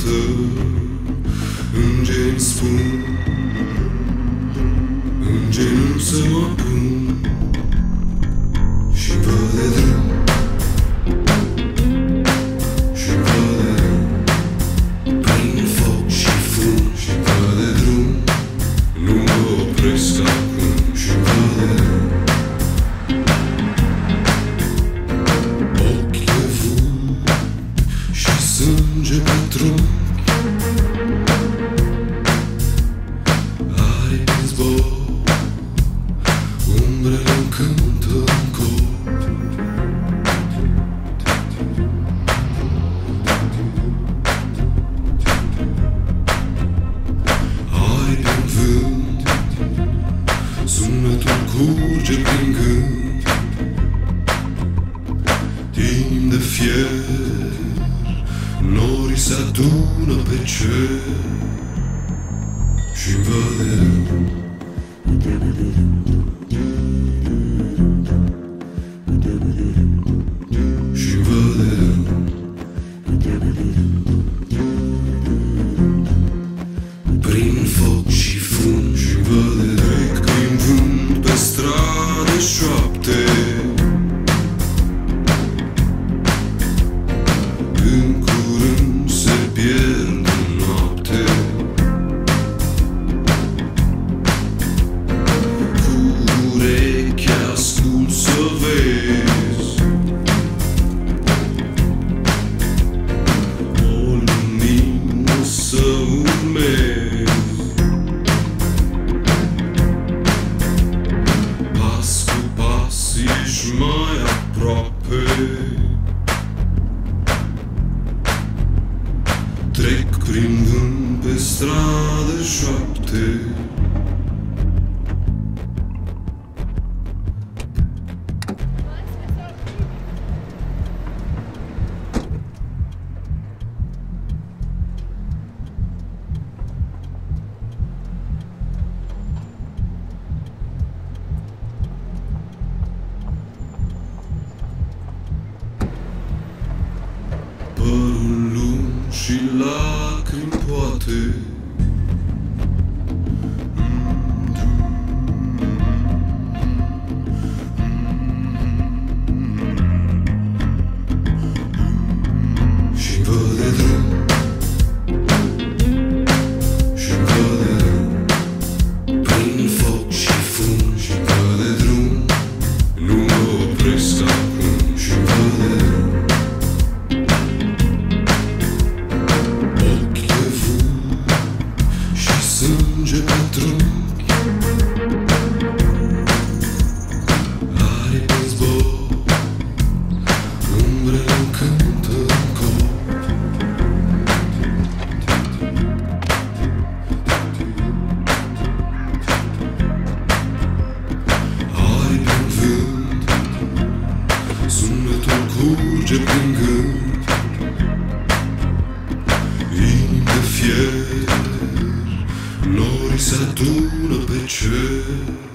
cântă, îngeri spun, îngerul să mă pun și-mi văd de drum, și-mi văd de drum, prin foc și fum, și-mi văd de drum, nu mă opresc acum, și-mi văd de drum. Ochi de vânt și sânge pe trunchi, aripi în zbor, umbrele-mi cântă în cor. Aripi în vânt, sunetul curge prin gând, timp de fier, norii se adună pe cer și-mi văd de drum. Și-mi văd de drum, prin foc și fum, și-mi văd de trec prin vânt pe strade șoapte, în curând se pierd în noapte. Cu urechea ascult să vezi o lumină să urmezi, pas cu pas ești mai aproape. Trec prin vânt pe stradă șoapte, părul lung și lacrimi poate. Și-mi văd de drum, și-mi văd de drum, prin foc și fum, și-mi văd de drum, nu mă opresc acum, și-mi văd de drum. Ochi de vânt și sânge pe trunchi, aripi în zbor, umbrele-mi cântă în cor. Aripi în vânt, sunetul curge prin gând, inimi de fier, norii se adună pe cer